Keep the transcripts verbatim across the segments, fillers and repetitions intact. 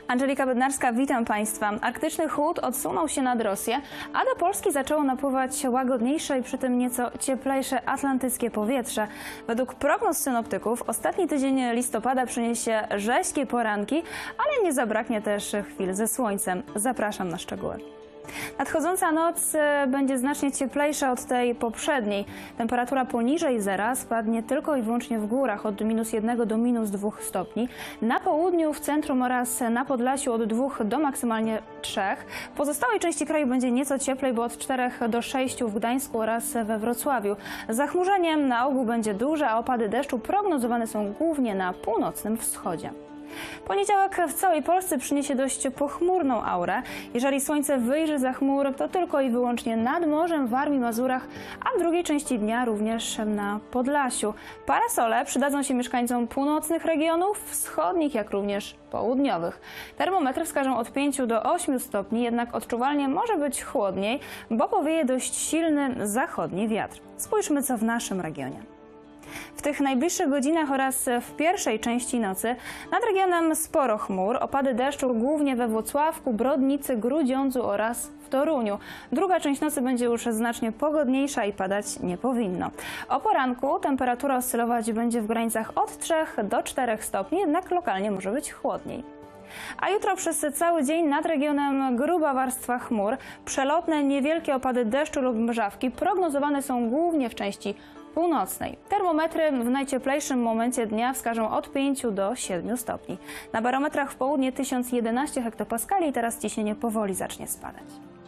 Angelika Bednarska, witam Państwa. Arktyczny chłód odsunął się nad Rosję, a do Polski zaczęło napływać łagodniejsze i przy tym nieco cieplejsze atlantyckie powietrze. Według prognoz synoptyków ostatni tydzień listopada przyniesie rześkie poranki, ale nie zabraknie też chwil ze słońcem. Zapraszam na szczegóły. Nadchodząca noc będzie znacznie cieplejsza od tej poprzedniej. Temperatura poniżej zera spadnie tylko i wyłącznie w górach od minus jednego do minus dwóch stopni. Na południu, w centrum oraz na Podlasiu od dwóch do maksymalnie trzech. W pozostałej części kraju będzie nieco cieplej, bo od czterech do sześciu w Gdańsku oraz we Wrocławiu. Zachmurzenie na ogół będzie duże, a opady deszczu prognozowane są głównie na północnym wschodzie. Poniedziałek w całej Polsce przyniesie dość pochmurną aurę. Jeżeli słońce wyjrzy za chmur, to tylko i wyłącznie nad morzem, w Warmii, Mazurach, a w drugiej części dnia również na Podlasiu. Parasole przydadzą się mieszkańcom północnych regionów, wschodnich, jak również południowych. Termometry wskażą od pięciu do ośmiu stopni, jednak odczuwalnie może być chłodniej, bo powieje dość silny zachodni wiatr. Spójrzmy, co w naszym regionie. W tych najbliższych godzinach oraz w pierwszej części nocy nad regionem sporo chmur, opady deszczu głównie we Włocławku, Brodnicy, Grudziądzu oraz w Toruniu. Druga część nocy będzie już znacznie pogodniejsza i padać nie powinno. O poranku temperatura oscylować będzie w granicach od trzech do czterech stopni, jednak lokalnie może być chłodniej. A jutro przez cały dzień nad regionem gruba warstwa chmur. Przelotne, niewielkie opady deszczu lub mrzawki prognozowane są głównie w części północnej. Termometry w najcieplejszym momencie dnia wskażą od pięciu do siedmiu stopni. Na barometrach w południe tysiąc jedenaście hektopaskali i teraz ciśnienie powoli zacznie spadać.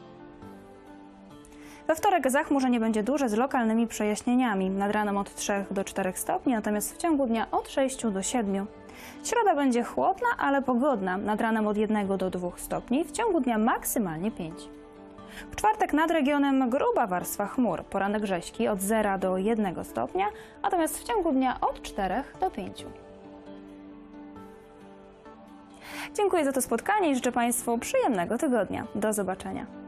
We wtorek zachmurzenie będzie duże z lokalnymi przejaśnieniami. Nad ranem od trzech do czterech stopni, natomiast w ciągu dnia od sześciu do siedmiu. Środa będzie chłodna, ale pogodna. Nad ranem od jednego do dwóch stopni, w ciągu dnia maksymalnie pięć. W czwartek nad regionem gruba warstwa chmur. Poranek rześki od zera do jednego stopnia, natomiast w ciągu dnia od czterech do pięciu. Dziękuję za to spotkanie i życzę Państwu przyjemnego tygodnia. Do zobaczenia.